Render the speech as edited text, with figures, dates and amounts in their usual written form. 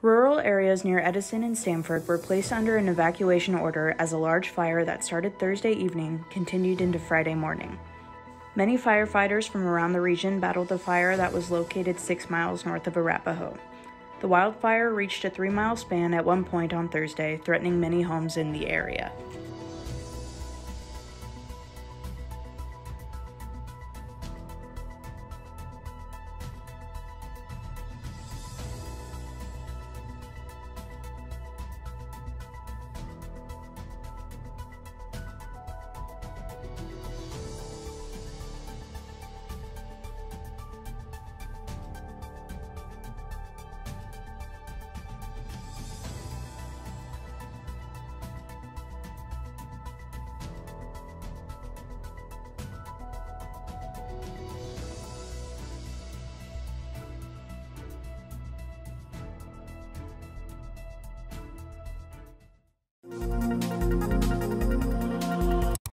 Rural areas near Edison and Stamford were placed under an evacuation order as a large fire that started Thursday evening continued into Friday morning. Many firefighters from around the region battled the fire that was located 6 miles north of Arapahoe. The wildfire reached a 3-mile span at one point on Thursday, threatening many homes in the area.